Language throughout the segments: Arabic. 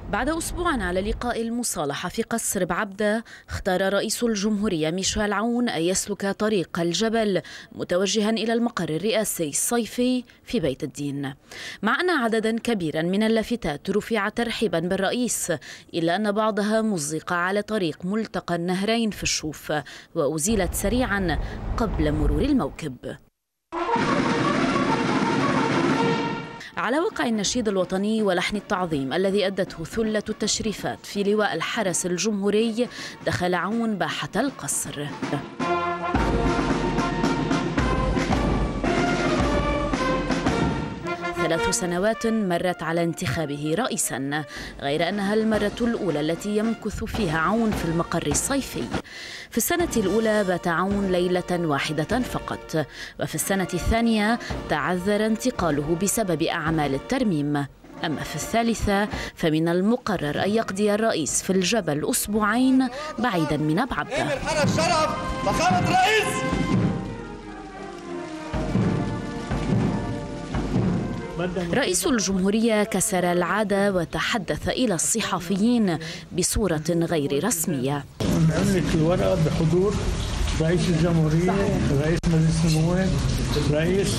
بعد أسبوع على لقاء المصالحة في قصر بعبدة، اختار رئيس الجمهورية ميشيل عون أن يسلك طريق الجبل متوجها إلى المقر الرئاسي الصيفي في بيت الدين. مع أن عددا كبيرا من اللافتات رفع ترحيبا بالرئيس، إلا أن بعضها مزق على طريق ملتقى النهرين في الشوف وأزيلت سريعا قبل مرور الموكب. على وقع النشيد الوطني ولحن التعظيم الذي أدته ثلة التشريفات في لواء الحرس الجمهوري، دخل عون باحة القصر. 3 سنوات مرت على انتخابه رئيسا، غير أنها المرة الأولى التي يمكث فيها عون في المقر الصيفي. في السنة الأولى بات عون ليلة واحدة فقط، وفي السنة الثانية تعذر انتقاله بسبب أعمال الترميم. أما في الثالثة فمن المقرر أن يقضي الرئيس في الجبل أسبوعين بعيدا من بعبدة. الحرس شرف فخامة الرئيس. رئيس الجمهورية كسر العادة وتحدث إلى الصحفيين بصورة غير رسمية. نعمل لك الورقة بحضور رئيس الجمهورية، رئيس مجلس النواب، رئيس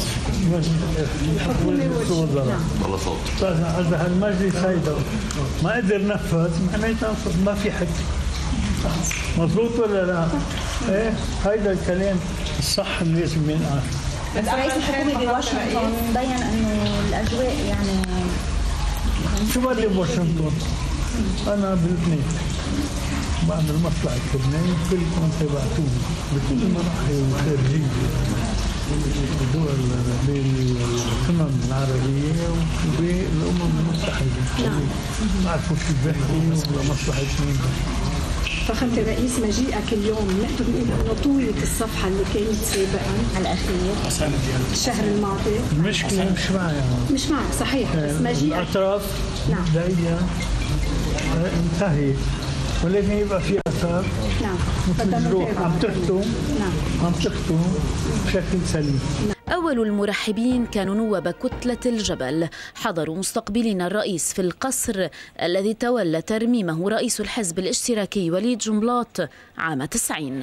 مجلس الوزراء. إذا هالمجلس هيدا ما قدر نفذ معناتها ما في حد. مضبوط ولا لا؟ ايه هيدا الكلام الصح اللي لازم ينقال. بس رئيس الحكومة بواشنطن مبين انه الاجواء يعني شو بدي بواشنطن؟ انا بلبنان بعمل مصلحة لبنان، كلكم تبعتوني بكل المناحي الخارجية بالدول بالقمم العربية وبالأمم المتحدة. ما عرفوا شو بيحكوا ولا مصلحة مين. فخامة الرئيس، مجيئك اليوم نقدر نقول انه طولت الصفحة اللي كانت سابقا على الأخير الشهر الماضي. المشكلة مش معي مش معك صحيح، بس مجيئك الأطراف دقيقة انتهي، ولكن يبقى في اثار. نعم. عم تختم بشكل سليم. أول المرحبين كانوا نواب كتلة الجبل، حضروا مستقبلين الرئيس في القصر الذي تولى ترميمه رئيس الحزب الاشتراكي وليد جنبلاط عام 90.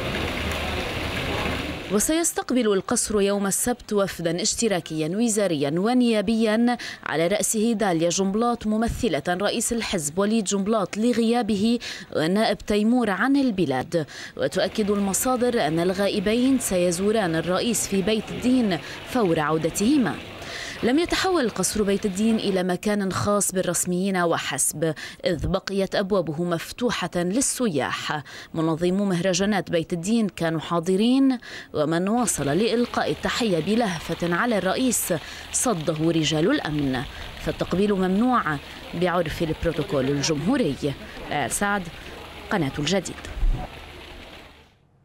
وسيستقبل القصر يوم السبت وفدا اشتراكيا وزاريا ونيابيا على رأسه داليا جنبلاط ممثلة رئيس الحزب وليد جنبلاط لغيابه والنائب تيمور عن البلاد. وتؤكد المصادر أن الغائبين سيزوران الرئيس في بيت الدين فور عودتهما. لم يتحول قصر بيت الدين إلى مكان خاص بالرسميين وحسب، إذ بقيت أبوابه مفتوحة للسياح. منظمو مهرجانات بيت الدين كانوا حاضرين، ومن واصل لإلقاء التحية بلهفة على الرئيس صده رجال الأمن، فالتقبيل ممنوع بعرف البروتوكول الجمهوري. سعد، قناة الجديد.